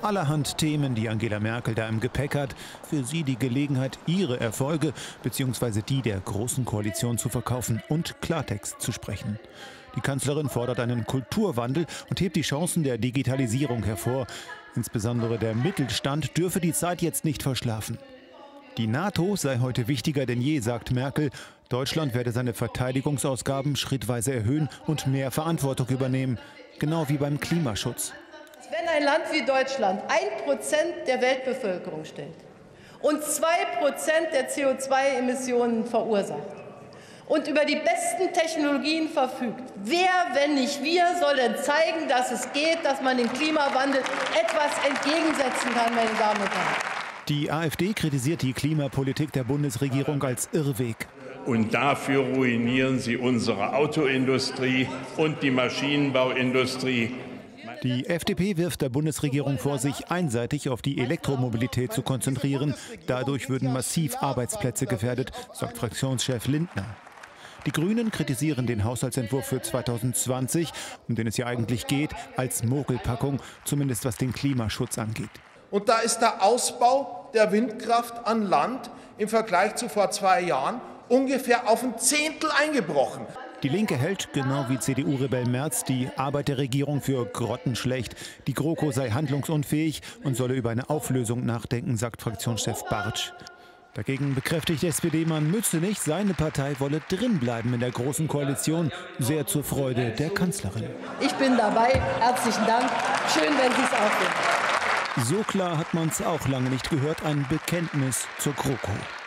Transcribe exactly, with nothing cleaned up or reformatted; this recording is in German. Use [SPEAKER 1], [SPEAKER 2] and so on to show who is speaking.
[SPEAKER 1] Allerhand Themen, die Angela Merkel da im Gepäck hat. Für sie die Gelegenheit, ihre Erfolge bzw. die der Großen Koalition zu verkaufen und Klartext zu sprechen. Die Kanzlerin fordert einen Kulturwandel und hebt die Chancen der Digitalisierung hervor. Insbesondere der Mittelstand dürfe die Zeit jetzt nicht verschlafen. Die NATO sei heute wichtiger denn je, sagt Merkel. Deutschland werde seine Verteidigungsausgaben schrittweise erhöhen und mehr Verantwortung übernehmen. Genau wie beim Klimaschutz.
[SPEAKER 2] Wenn ein Land wie Deutschland ein Prozent der Weltbevölkerung stellt und zwei Prozent der C O zwei Emissionen verursacht und über die besten Technologien verfügt, wer, wenn nicht wir, soll denn zeigen, dass es geht, dass man dem Klimawandel etwas entgegensetzen kann, meine Damen und Herren?
[SPEAKER 1] Die AfD kritisiert die Klimapolitik der Bundesregierung als Irrweg.
[SPEAKER 3] Und dafür ruinieren sie unsere Autoindustrie und die Maschinenbauindustrie.
[SPEAKER 1] Die F D P wirft der Bundesregierung vor, sich einseitig auf die Elektromobilität zu konzentrieren. Dadurch würden massiv Arbeitsplätze gefährdet, sagt Fraktionschef Lindner. Die Grünen kritisieren den Haushaltsentwurf für zweitausendzwanzig, um den es ja eigentlich geht, als Mogelpackung, zumindest was den Klimaschutz angeht.
[SPEAKER 4] Und da ist der Ausbau der Windkraft an Land im Vergleich zu vor zwei Jahren ungefähr auf ein Zehntel eingebrochen.
[SPEAKER 1] Die Linke hält, genau wie C D U-Rebell Merz, die Arbeit der Regierung für grottenschlecht. Die GroKo sei handlungsunfähig und solle über eine Auflösung nachdenken, sagt Fraktionschef Bartsch. Dagegen bekräftigt S P D-Mann Mützenich, seine Partei wolle drinbleiben in der Großen Koalition, sehr zur Freude der Kanzlerin.
[SPEAKER 2] Ich bin dabei. Herzlichen Dank. Schön, wenn Sie es auch finden.
[SPEAKER 1] So klar hat man es auch lange nicht gehört, ein Bekenntnis zur GroKo.